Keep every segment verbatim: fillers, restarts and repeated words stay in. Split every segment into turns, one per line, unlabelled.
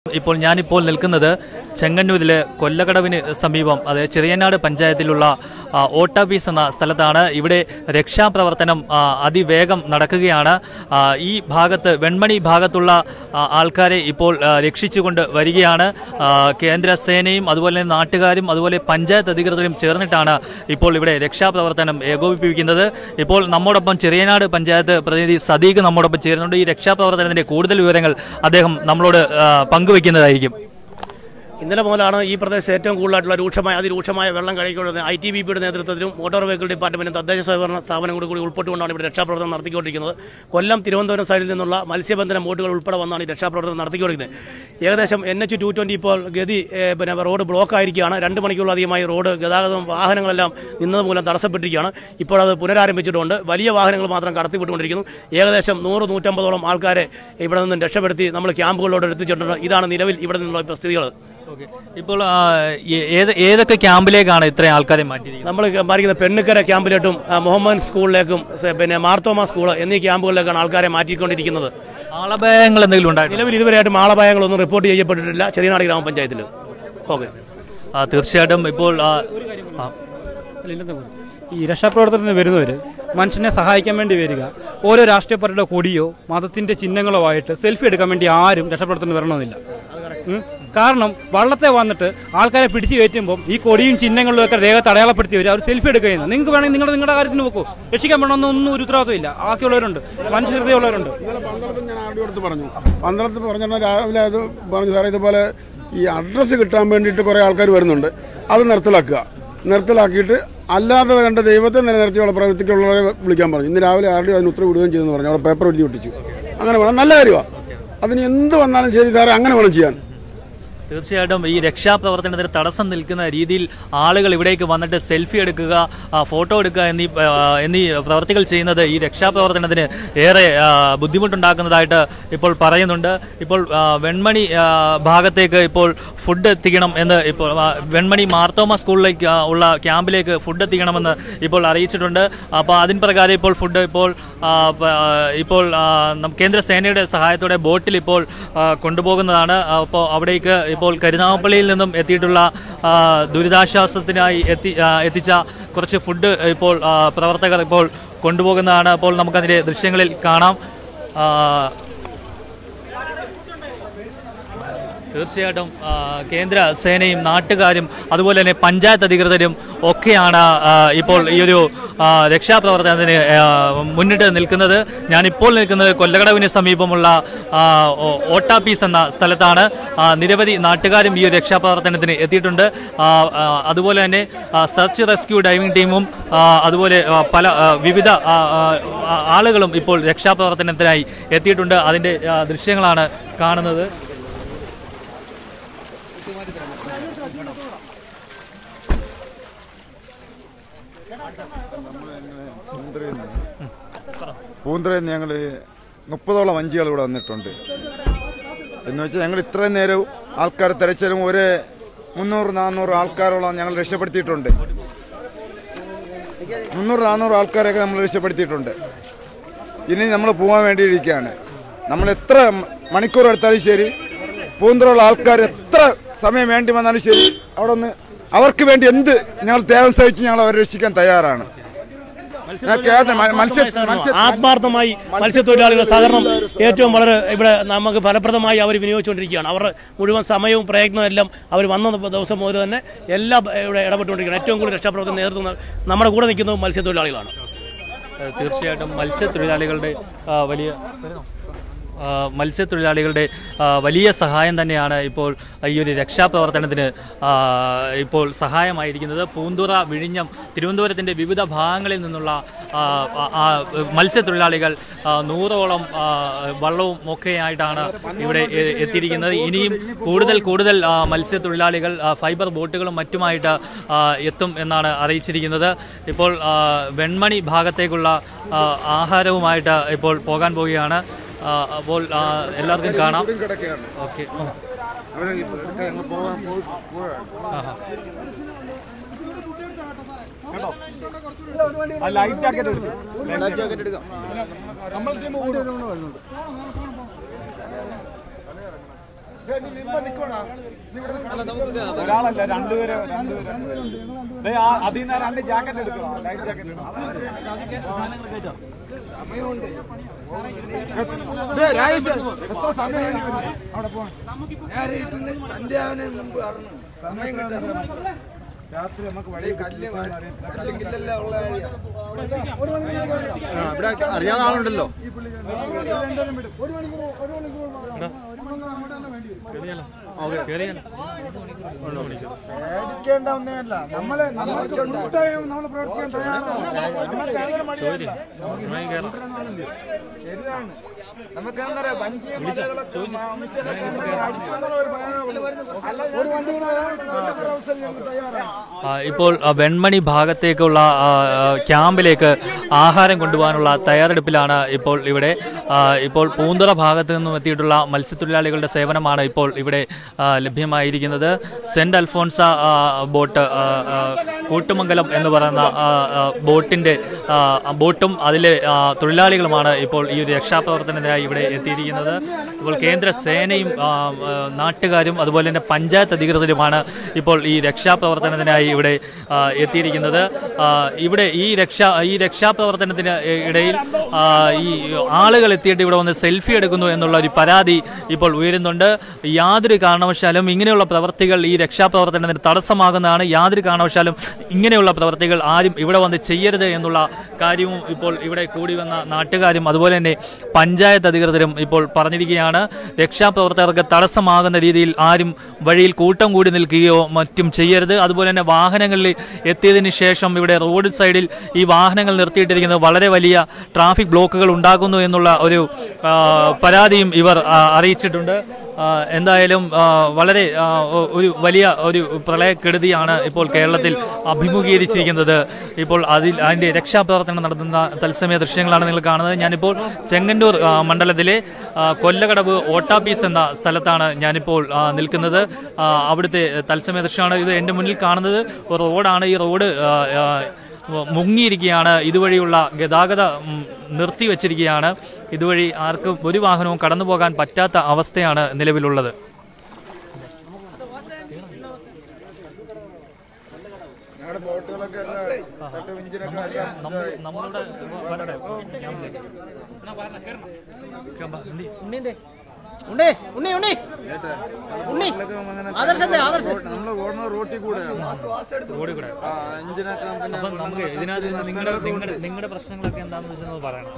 ഇപ്പോൾ ഞാനിപ്പോൾ നിൽക്കുന്നത് ചെങ്ങന്നൂരിലെ കൊല്ലകടവിന് സമീപം അതായത് ചെറിയനാട് പഞ്ചായത്തിലുള്ള ഓട്ടാപ്പീസ് എന്ന സ്ഥലത്താണ്. ഇവിടെ രക്ഷാപ്രവർത്തനം അതിവേഗം നടക്കുകയാണ്. ഈ ഭാഗത്ത് വെൺമണി ഭാഗത്തുള്ള ആൾക്കാരെ ഇപ്പോൾ രക്ഷിച്ചുകൊണ്ട് വരികയാണ്. കേന്ദ്ര സേനയും അതുപോലെ നാട്ടുകാരും അതുപോലെ പഞ്ചായത്ത് അധികൃതരും ചേർന്നിട്ടാണ് ഇപ്പോൾ ഇവിടെ രക്ഷാപ്രവർത്തനം ഏകോപിപ്പിക്കുന്നത്. ഇപ്പോൾ നമ്മോടൊപ്പം ചെറിയനാട് പഞ്ചായത്ത് പ്രതിനിധി സദീഖ് നമ്മോടൊപ്പം ചേരുന്നുണ്ട്. ഈ രക്ഷാപ്രവർത്തനത്തിന്റെ കൂടുതൽ വിവരങ്ങൾ അദ്ദേഹം നമ്മളോട് പങ്കുവയ്ക്കുന്നതായിരിക്കും.
ഇന്നലെ മുതലാണ് ഈ പ്രദേശത്ത് ഏറ്റവും കൂടുതലായിട്ടുള്ള രൂക്ഷമായ അതിരൂക്ഷമായ വെള്ളം കഴിക്കുന്നത്. ഐ ടി ബി പിയുടെ നേതൃത്വത്തിലും മോട്ടോർ വെഹിക്കിൾ ഡിപ്പാർട്ട്മെന്റും തദ്ദേശ സ്വയംഭരണ സ്ഥാപനങ്ങളും കൂടി ഉൾപ്പെട്ടുകൊണ്ടാണ് ഇവിടെ രക്ഷാപ്രവർത്തനം നടത്തിക്കൊണ്ടിരിക്കുന്നത്. കൊല്ലം തിരുവനന്തപുരം സൈഡിൽ നിന്നുള്ള മത്സ്യബന്ധന ബോട്ടുകൾ ഉൾപ്പെടെ വന്നാണ് ഈ രക്ഷാപ്രവർത്തനം നടത്തിക്കൊണ്ടിരിക്കുന്നത്. ഏകദേശം എൻ എച്ച് ടു ട്വന്റി ഇപ്പോൾ ഗതി പിന്നെ റോഡ് ബ്ലോക്ക് ആയിരിക്കുകയാണ്. രണ്ട് മണിക്കൂറിലധികമായി റോഡ് ഗതാഗതം വാഹനങ്ങളെല്ലാം നിന്നത് മൂലം തടസ്സപ്പെട്ടിരിക്കുകയാണ്. ഇപ്പോൾ അത് പുനരാരംഭിച്ചിട്ടുണ്ട്. വലിയ വാഹനങ്ങൾ മാത്രം കടത്തിവിട്ടുകൊണ്ടിരിക്കുന്നു. ഏകദേശം നൂറ് നൂറ്റമ്പതോളം ആൾക്കാരെ ഇവിടെ നിന്നും രക്ഷപ്പെടുത്തി നമ്മൾ ക്യാമ്പുകളിലോട്ട് എത്തിച്ചിട്ടുണ്ട്. ഇതാണ് നിലവിൽ ഇവിടെ നിന്നുള്ള സ്ഥിതികൾ.
ഇപ്പോൾ ഏതൊക്കെ ക്യാമ്പിലേക്കാണ് ഇത്രയും ആൾക്കാരെ മാറ്റിയിരിക്കുന്നത്?
നമ്മൾ മാറിക്കുന്ന പെണ്ണുക്കര ക്യാമ്പിലോട്ടും മുഹമ്മദ് സ്കൂളിലേക്കും പിന്നെ മാർത്തോമ സ്കൂൾ എന്നീ ക്യാമ്പുകളിലേക്കാണ് ആൾക്കാരെ മാറ്റിക്കൊണ്ടിരിക്കുന്നത്.
ആളപായങ്ങൾ എന്തെങ്കിലും ഉണ്ടായി?
നിലവിൽ ഇതുവരെയായിട്ടും ആളപായങ്ങളൊന്നും റിപ്പോർട്ട് ചെയ്യപ്പെട്ടിട്ടില്ല ചെറിയനാട് ഗ്രാമപഞ്ചായത്തിൽ. ഓക്കെ,
തീർച്ചയായിട്ടും ഇപ്പോൾ
ഈ രക്ഷാപ്രവർത്തനത്തിന് വരുന്നവർ മനുഷ്യനെ സഹായിക്കാൻ വേണ്ടി വരിക. ഓരോ രാഷ്ട്രീയ പാർട്ടിയുടെ കൊടിയോ മതത്തിന്റെ ചിഹ്നങ്ങളോ ആയിട്ട് സെൽഫി എടുക്കാൻ വേണ്ടി ആരും രക്ഷാപ്രവർത്തനം വരണമെന്നില്ല. കാരണം വള്ളത്തെ വന്നിട്ട് ആൾക്കാരെ പിടിച്ചു കയറ്റുമ്പോൾ ഈ കൊടിയും ചിഹ്നങ്ങളിലും ഒക്കെ രേഖ തടയാളപ്പെടുത്തി വരും. അവർ സെൽഫി എടുക്കുന്നത്. നിങ്ങൾക്ക് വേണമെങ്കിൽ നിങ്ങളുടെ നിങ്ങളുടെ കാര്യത്തിന് നോക്കൂ. രക്ഷിക്കാൻ വേണമെന്നൊന്നും ഒരു ഉത്തരവാദിത്തമില്ല. ബാക്കിയുള്ളവരുണ്ട്, മനുഷ്യ ഹൃദയമുള്ളവരുണ്ട്.
ഞാൻ ആരുടെ അടുത്ത് പറഞ്ഞു പന്തളത്ത് പറഞ്ഞാൽ രാവിലെ അത് പറഞ്ഞു സാറേ ഇതുപോലെ ഈ അഡ്രസ്സ് കിട്ടാൻ വേണ്ടിയിട്ട് കുറേ ആൾക്കാർ വരുന്നുണ്ട്. അത് നിർത്തലാക്കുക. നിർത്തലാക്കിയിട്ട് അല്ലാതെ കണ്ട ദൈവത്തെ നിലനിർത്തിയുള്ള പ്രവൃത്തിക്കുള്ളവരെ വിളിക്കാൻ പറഞ്ഞു. ഇന്ന് രാവിലെ ആരുടെയും അതിന് ഉത്തരവ് വിടുകയും ചെയ്തെന്ന് പറഞ്ഞു. അവിടെ പേപ്പർ എഴുതി ഒട്ടിച്ചു. അങ്ങനെ വേണം, നല്ല കാര്യമാണ്. അതിന് എന്ത് വന്നാലും ശരി സാറേ അങ്ങനെ വേണം ചെയ്യാൻ.
തീർച്ചയായിട്ടും ഈ രക്ഷാപ്രവർത്തനത്തിന് തടസ്സം നിൽക്കുന്ന രീതിയിൽ ആളുകൾ ഇവിടേക്ക് വന്നിട്ട് സെൽഫി എടുക്കുക, ഫോട്ടോ എടുക്കുക എന്നീ എന്നീ പ്രവർത്തികൾ ചെയ്യുന്നത് ഈ രക്ഷാപ്രവർത്തനത്തിന് ഏറെ ബുദ്ധിമുട്ടുണ്ടാക്കുന്നതായിട്ട് ഇപ്പോൾ പറയുന്നുണ്ട്. ഇപ്പോൾ വെൺമണി ഭാഗത്തേക്ക് ഇപ്പോൾ ഫുഡ് എത്തിക്കണം എന്ന് ഇപ്പോൾ വെൺമണി മാർത്തോമ സ്കൂളിലേക്ക് ഉള്ള ക്യാമ്പിലേക്ക് ഫുഡ് എത്തിക്കണമെന്ന് ഇപ്പോൾ അറിയിച്ചിട്ടുണ്ട്. അപ്പോൾ അതിന് പ്രകാരം ഇപ്പോൾ ഫുഡ് ഇപ്പോൾ ഇപ്പോൾ കേന്ദ്ര സേനയുടെ സഹായത്തോടെ ബോട്ടിൽ ഇപ്പോൾ കൊണ്ടുപോകുന്നതാണ്. അപ്പോൾ അവിടേക്ക് ഇപ്പോൾ കരുനാഗപ്പള്ളിയിൽ നിന്നും എത്തിയിട്ടുള്ള ദുരിതാശ്വാസത്തിനായി എത്തി എത്തിച്ച കുറച്ച് ഫുഡ് ഇപ്പോൾ പ്രവർത്തകർ ഇപ്പോൾ കൊണ്ടുപോകുന്നതാണ്. അപ്പോൾ നമുക്കതിൻ്റെ ദൃശ്യങ്ങളിൽ കാണാം. തീർച്ചയായിട്ടും കേന്ദ്ര സേനയും നാട്ടുകാരും അതുപോലെ തന്നെ പഞ്ചായത്ത് അധികൃതരും ഒക്കെയാണ് ഇപ്പോൾ ഈ ഒരു രക്ഷാപ്രവർത്തനത്തിന് മുന്നിട്ട് നിൽക്കുന്നത്. ഞാനിപ്പോൾ നിൽക്കുന്നത് കൊല്ലകടവിന് സമീപമുള്ള ഓട്ടാപ്പീസ് എന്ന സ്ഥലത്താണ്. നിരവധി നാട്ടുകാരും ഈ ഒരു രക്ഷാപ്രവർത്തനത്തിന് എത്തിയിട്ടുണ്ട്. അതുപോലെ തന്നെ സെർച്ച് റെസ്ക്യൂ ഡൈവിംഗ് ടീമും അതുപോലെ പല വിവിധ ആളുകളും ഇപ്പോൾ രക്ഷാപ്രവർത്തനത്തിനായി എത്തിയിട്ടുണ്ട്. അതിൻ്റെ ദൃശ്യങ്ങളാണ് കാണുന്നത്.
പൂന്തറയിൽ നിന്ന് ഞങ്ങൾ മുപ്പതോളം വഞ്ചികൾ ഇവിടെ വന്നിട്ടുണ്ട്. എന്ന് വെച്ചാൽ ഞങ്ങൾ ഇത്രയും നേരം ആൾക്കാർ തിരച്ചിലും ഒരു മുന്നൂറ് നാന്നൂറ് ആൾക്കാരോളം ഞങ്ങൾ രക്ഷപ്പെടുത്തിയിട്ടുണ്ട്. മുന്നൂറ് നാന്നൂറ് ആൾക്കാരൊക്കെ നമ്മൾ രക്ഷപ്പെടുത്തിയിട്ടുണ്ട്. ഇനി നമ്മൾ പോകാൻ വേണ്ടിയിരിക്കുകയാണ്. നമ്മൾ എത്ര മണിക്കൂർ എടുത്താലും ശരി, പൂന്തറയുള്ള ആൾക്കാർ എത്ര സമയം വേണ്ടി വന്നാലും ശരി, അവിടെ ഒന്ന് അവർക്ക് വേണ്ടി എന്ത് ഞങ്ങൾ ത്യാഗം സഹിച്ച് ഞങ്ങൾ അവരെ രക്ഷിക്കാൻ തയ്യാറാണ്.
ആത്മാർത്ഥമായി മത്സ്യത്തൊഴിലാളികളുടെ സഹകരണം ഏറ്റവും വളരെ ഇവിടെ നമുക്ക് ഫലപ്രദമായി അവർ വിനിയോഗിച്ചുകൊണ്ടിരിക്കുകയാണ്. അവരുടെ മുഴുവൻ സമയവും പ്രയത്നവും എല്ലാം അവർ വന്ന ദിവസം മുതൽ തന്നെ എല്ലാം ഇവിടെ ഇടപെട്ടുകൊണ്ടിരിക്കുകയാണ്. ഏറ്റവും കൂടുതൽ രക്ഷാപ്രവർത്തനം നേതൃത്വം നമ്മുടെ കൂടെ നിൽക്കുന്നത് മത്സ്യത്തൊഴിലാളികളാണ്.
തീർച്ചയായിട്ടും മത്സ്യത്തൊഴിലാളികളുടെ വലിയ മത്സ്യത്തൊഴിലാളികളുടെ വലിയ സഹായം തന്നെയാണ് ഇപ്പോൾ ഈ ഒരു രക്ഷാപ്രവർത്തനത്തിന് ഇപ്പോൾ സഹായമായിരിക്കുന്നത്. പൂന്തുറ, വിഴിഞ്ഞം, തിരുവനന്തപുരത്തിൻ്റെ വിവിധ ഭാഗങ്ങളിൽ നിന്നുള്ള മത്സ്യത്തൊഴിലാളികൾ നൂറോളം വള്ളവും ഒക്കെയായിട്ടാണ് ഇവിടെ എത്തിയിരിക്കുന്നത്. ഇനിയും കൂടുതൽ കൂടുതൽ മത്സ്യത്തൊഴിലാളികൾ ഫൈബർ ബോട്ടുകളും മറ്റുമായിട്ട് എത്തും എന്നാണ് അറിയിച്ചിരിക്കുന്നത്. ഇപ്പോൾ വെൺമണി ഭാഗത്തേക്കുള്ള ആഹാരവുമായിട്ട് ഇപ്പോൾ പോകാൻ പോവുകയാണ്. അപ്പോൾ എല്ലാവർക്കും കാണാം. ഓക്കെ,
ലൈഫ് ജാക്കറ്റ് എടുക്കാം.
ഒരാളല്ല രണ്ടുപേരെ രണ്ടുപേരെ അതിൽ നിന്ന് രണ്ട് ജാക്കറ്റ് എടുക്കണം ലൈഫ് ജാക്കറ്റ് രാത്രി നമുക്ക് വഴി കല്ലില്ലല്ലോ ഉള്ള
അറിയാവുന്ന ആളുണ്ടല്ലോ.
പേടിക്കേണ്ട ഒന്നേയല്ല. നമ്മള് നമ്മൾ പ്രവർത്തിക്കാൻ തയ്യാറാണ്. ശരിയാണ്. നമുക്ക് എന്താ പറയാ വഞ്ചിയും
ഇപ്പോൾ വെൺമണി ഭാഗത്തേക്കുള്ള ക്യാമ്പിലേക്ക് ആഹാരം കൊണ്ടുപോകാനുള്ള തയ്യാറെടുപ്പിലാണ് ഇപ്പോൾ ഇവിടെ. ഇപ്പോൾ പൂന്തുറ ഭാഗത്ത് നിന്നും എത്തിയിട്ടുള്ള മത്സ്യത്തൊഴിലാളികളുടെ സേവനമാണ് ഇപ്പോൾ ഇവിടെ ലഭ്യമായിരിക്കുന്നത്. സെന്റ് അൽഫോൺസ ബോട്ട് കൂട്ടുമംഗലം എന്ന് പറയുന്ന ബോട്ടിന്റെ ബോട്ടും അതിലെ തൊഴിലാളികളുമാണ് ഇപ്പോൾ ഈ ഒരു രക്ഷാപ്രവർത്തനത്തിനായി ഇവിടെ എത്തിയിരിക്കുന്നത്. ഇപ്പോൾ കേന്ദ്ര സേനയും നാട്ടുകാരും അതുപോലെ തന്നെ പഞ്ചായത്ത് അധികൃതരുമാണ് ഇപ്പോൾ ഈ രക്ഷാപ്രവർത്തനത്തിനായി ഇവിടെ എത്തിയിരിക്കുന്നത്. ഇവിടെ ഈ രക്ഷാ ഈ രക്ഷാപ്രവർത്തനത്തിന് ഇടയിൽ ഈ ആളുകൾ എത്തിയിട്ട് ഇവിടെ വന്ന് സെൽഫി എടുക്കുന്നു എന്നുള്ള ഒരു പരാതി ഇപ്പോൾ ഉയരുന്നുണ്ട്. യാതൊരു കാരണവശാലും ഇങ്ങനെയുള്ള പ്രവർത്തികൾ ഈ രക്ഷാപ്രവർത്തനത്തിന് തടസ്സമാകുന്നതാണ്. യാതൊരു കാരണവശാലും ഇങ്ങനെയുള്ള പ്രവർത്തികൾ ആരും ഇവിടെ വന്ന് ചെയ്യരുത് എന്നുള്ള കാര്യവും ഇപ്പോൾ ഇവിടെ കൂടി വന്ന നാട്ടുകാരും അതുപോലെ തന്നെ പഞ്ചായത്ത് അധികൃതരും ഇപ്പോൾ പറഞ്ഞിരിക്കുകയാണ്. രക്ഷാപ്രവർത്തകർക്ക് തടസ്സമാകുന്ന രീതിയിൽ ആരും വഴിയിൽ കൂട്ടം കൂടി നിൽക്കുകയോ മറ്റും ചെയ്യരുത്. അതുപോലെ തന്നെ വാഹനങ്ങളിൽ എത്തിയതിന് ശേഷം ഇവിടെ റോഡ് സൈഡിൽ ഈ വാഹനങ്ങൾ നിർത്തിയിട്ടിരിക്കുന്നത് വളരെ വലിയ ട്രാഫിക് ബ്ലോക്കുകൾ ഉണ്ടാകുന്നു എന്നുള്ള ഒരു പരാതിയും ഇവർ അറിയിച്ചിട്ടുണ്ട്. എന്തായാലും വളരെ ഒരു വലിയ ഒരു പ്രളയക്കെടുതിയാണ് ഇപ്പോൾ കേരളത്തിൽ അഭിമുഖീകരിച്ചിരിക്കുന്നത്. ഇപ്പോൾ അതിൽ അതിൻ്റെ രക്ഷാപ്രവർത്തനം നടത്തുന്ന തത്സമയ ദൃശ്യങ്ങളാണ് നിങ്ങൾ കാണുന്നത്. ഞാനിപ്പോൾ ചെങ്ങന്നൂർ മണ്ഡലത്തിലെ കൊല്ലകടവ് ഓട്ടാപ്പീസ് എന്ന സ്ഥലത്താണ് ഞാനിപ്പോൾ നിൽക്കുന്നത്. അവിടുത്തെ തത്സമയ ദൃശ്യമാണ് ഇത്. എൻ്റെ മുന്നിൽ കാണുന്നത് റോഡാണ്. ഈ റോഡ് മുങ്ങിയിരിക്കുകയാണ്. ഇതുവഴിയുള്ള ഗതാഗതം നിർത്തിവച്ചിരിക്കുകയാണ്. ഇതുവഴി ആർക്കും ഒരു വാഹനവും കടന്നു പോകാൻ പറ്റാത്ത അവസ്ഥയാണ് നിലവിലുള്ളത്. നിങ്ങളുടെ പ്രശ്നങ്ങളൊക്കെ എന്താണെന്ന് വെച്ചാൽ പറയണം.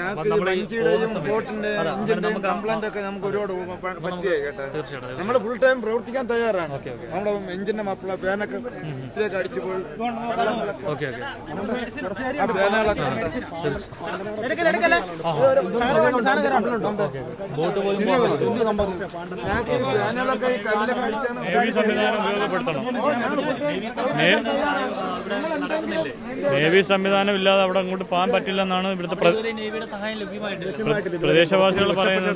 തീർച്ചയായിട്ടും നമ്മൾ ഫുൾ ടൈം പ്രവർത്തിക്കാൻ തയ്യാറാണ്. നമ്മുടെ എഞ്ചിന്റെ മപ്പിള ഫാനൊക്കെ ഇതിലേക്ക് അടിച്ചു പോയി
ബോട്ട് പോലും
നേവി സംവിധാനം ഇല്ലാതെ അവിടെ അങ്ങോട്ട് പോകാൻ പറ്റില്ലെന്നാണ് ഇവിടുത്തെ പ്രദേശവാസികൾ പറയുന്നത്.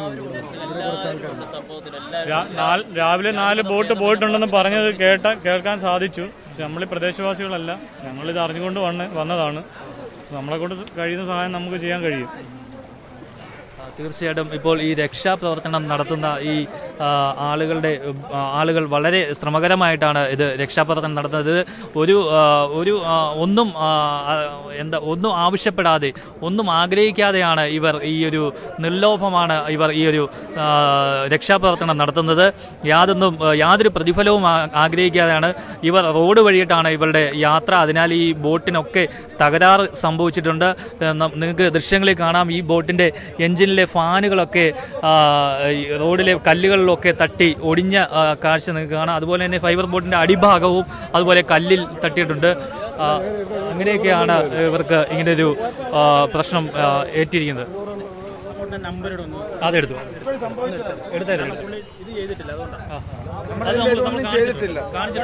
രാവിലെ നാല് ബോട്ട് പോയിട്ടുണ്ടെന്ന് പറഞ്ഞത് കേട്ട കേൾക്കാൻ സാധിച്ചു. നമ്മൾ ഈ പ്രദേശവാസികളല്ല, ഞങ്ങളിത് അറിഞ്ഞുകൊണ്ട് വന്ന് വന്നതാണ്. നമ്മളെ കൊണ്ട് കഴിയുന്ന സഹായം നമുക്ക് ചെയ്യാൻ കഴിയും.
തീർച്ചയായിട്ടും ഇപ്പോൾ ഈ രക്ഷാപ്രവർത്തനം നടത്തുന്ന ഈ ആളുകളുടെ ആളുകൾ വളരെ ശ്രമകരമായിട്ടാണ് ഇത് രക്ഷാപ്രവർത്തനം നടത്തുന്നത്. ഒരു ഒരു ഒന്നും എന്താ ഒന്നും ആവശ്യപ്പെടാതെ ഒന്നും ആഗ്രഹിക്കാതെയാണ് ഇവർ ഈ ഒരു നിർലോഭമാണ് ഇവർ ഈ ഒരു രക്ഷാപ്രവർത്തനം നടത്തുന്നത്. യാതൊന്നും യാതൊരു പ്രതിഫലവും ആഗ്രഹിക്കാതെയാണ് ഇവർ റോഡ് വഴിയിട്ടാണ് ഇവരുടെ യാത്ര. അതിനാൽ ഈ ബോട്ടിനൊക്കെ തകരാറ് സംഭവിച്ചിട്ടുണ്ട്. നിങ്ങൾക്ക് ദൃശ്യങ്ങളിൽ കാണാം. ഈ ബോട്ടിൻ്റെ എഞ്ചിനിലെ ഫാനുകളൊക്കെ റോഡിലെ കല്ലുകളിലൊക്കെ തട്ടി ഒടിഞ്ഞ കാഴ്ച നിങ്ങൾക്ക് കാണാം. അതുപോലെ തന്നെ ഫൈബർ ബോട്ടിൻ്റെ അടിഭാഗവും അതുപോലെ കല്ലിൽ തട്ടിയിട്ടുണ്ട്. അങ്ങനെയൊക്കെയാണ് ഇവർക്ക് ഇങ്ങനൊരു പ്രശ്നം ഏറ്റിരിക്കുന്നത്. അതെടുത്തു എടുത്തായിരുന്നു
ചെയ്തിട്ടില്ല.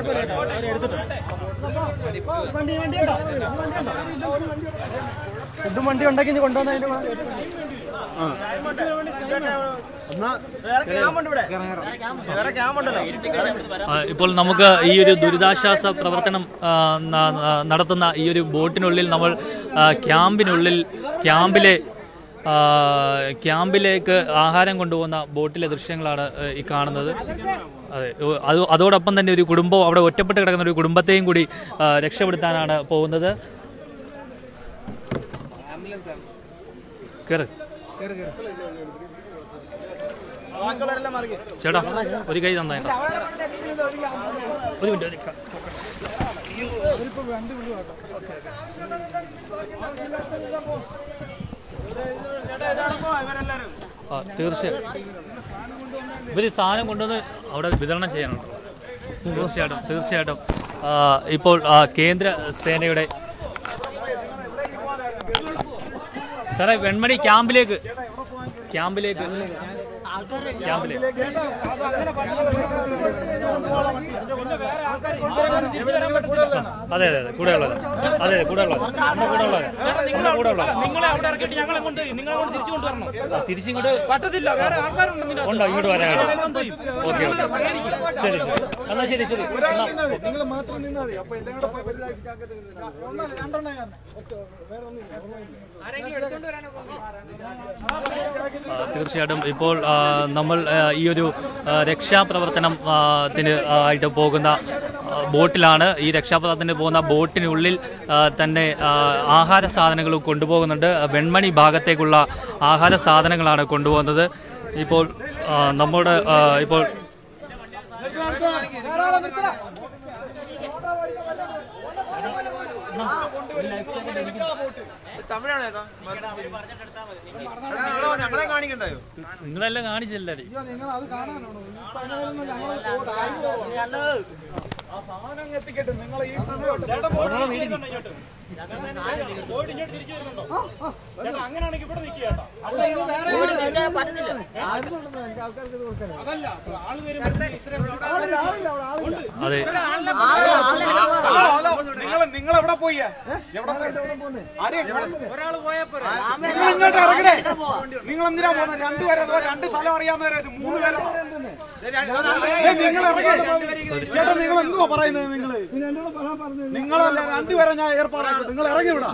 ഫുഡും വണ്ടി ഉണ്ടാക്കി കൊണ്ടുവന്നതിന്
ഇപ്പോൾ നമുക്ക് ഈ ഒരു ദുരിതാശ്വാസ പ്രവർത്തനം നടത്തുന്ന ഈ ഒരു ബോട്ടിനുള്ളിൽ നമ്മൾ ക്യാമ്പിനുള്ളിൽ ക്യാമ്പിലെ ക്യാമ്പിലേക്ക് ആഹാരം കൊണ്ടുപോകുന്ന ബോട്ടിലെ ദൃശ്യങ്ങളാണ് ഈ കാണുന്നത്. അതെ, അത് അതോടൊപ്പം തന്നെ ഒരു കുടുംബം അവിടെ ഒറ്റപ്പെട്ട് കിടക്കുന്ന ഒരു കുടുംബത്തെയും കൂടി രക്ഷപ്പെടുത്താനാണ് പോകുന്നത്. കേറ് ചേട്ടാ, ഒരു കൈ തന്നായി. ഒരു മിനിറ്റ്. ആ തീർച്ചയായും ഇവർ സാധനം കൊണ്ടുവന്ന് അവിടെ വിതരണം ചെയ്യാനുണ്ട്. തീർച്ചയായിട്ടും തീർച്ചയായിട്ടും ഇപ്പോൾ കേന്ദ്ര സേനയുടെ സാറേ വെൺമണി ക്യാമ്പിലേക്ക് ക്യാമ്പിലേക്ക് ക്യാമ്പിലേക്ക് അതെ അതെ അതെ കൂടെ ഉള്ളത് അതെ അതെ കൂടെ ഉള്ളത് നമ്മുടെ കൂടെ ഉള്ളത് നമ്മുടെ കൂടെ ഉള്ളത് തിരിച്ചിങ്ങോട്ട് ഉണ്ടോ ഇങ്ങോട്ട് വരാനായിട്ട്? ഓക്കെ ഓക്കെ ശരി ശരി എന്നാ ശരി ശരി തീർച്ചയായിട്ടും ഇപ്പോൾ നമ്മൾ ഈ ഒരു രക്ഷാപ്രവർത്തനത്തിന് ആയിട്ട് പോകുന്ന ബോട്ടിലാണ്. ഈ രക്ഷാപ്രവർത്തനത്തിന് പോകുന്ന ബോട്ടിനുള്ളിൽ തന്നെ ആഹാര സാധനങ്ങൾ കൊണ്ടുപോകുന്നുണ്ട്. വെൺമണി ഭാഗത്തേക്കുള്ള ആഹാര സാധനങ്ങളാണ് കൊണ്ടുപോകുന്നത്. ഇപ്പോൾ നമ്മുടെ ഇപ്പോൾ നിങ്ങളെല്ലാം കാണിച്ചല്ലേ
അങ്ങനെയാണെങ്കിൽ ഇവിടെ നിൽക്കുക. നിങ്ങൾ എവിടെ പോയി? ഒരാൾ പോയപ്പോ ഇങ്ങോട്ട് ഇറങ്ങണേ. നിങ്ങൾ എന്തിനാ പോകുന്നത്? രണ്ടുപേരെ രണ്ട് സ്ഥലം അറിയാവുന്നവരെ മൂന്ന് പേരെ നിങ്ങൾ ഇറങ്ങി. ചേട്ടാ നിങ്ങൾ എന്തുവാ പറയുന്നത്? നിങ്ങള് നിങ്ങളല്ല രണ്ടുപേരെ ഞാൻ ഏർപ്പാടാക്കും. നിങ്ങൾ ഇറങ്ങി വിടാം.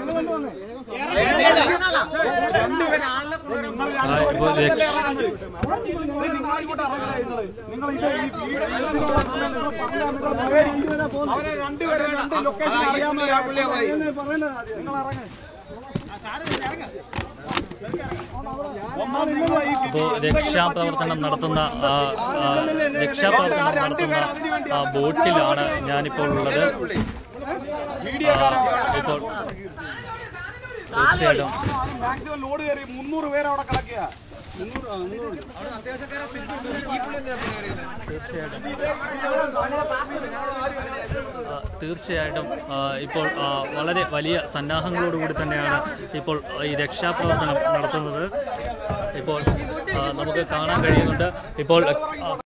ഇപ്പോൾ രക്ഷാപ്രവർത്തനം നടത്തുന്ന രക്ഷാപ്രവർത്തനം നടത്തുന്ന ബോട്ടിലാണ് ഞാനിപ്പോൾ ഉള്ളത്. ഇപ്പോൾ തീർച്ചയായിട്ടും
ലോഡ് കയറി മുന്നൂറ് പേര് അവിടെ കിടക്കുക.
തീർച്ചയായിട്ടും ഇപ്പോൾ വളരെ വലിയ സന്നാഹങ്ങളോടുകൂടി തന്നെയാണ് ഇപ്പോൾ ഈ രക്ഷാപ്രവർത്തനം നടത്തുന്നത്. ഇപ്പോൾ നമുക്ക് കാണാൻ കഴിയുന്നുണ്ട്. ഇപ്പോൾ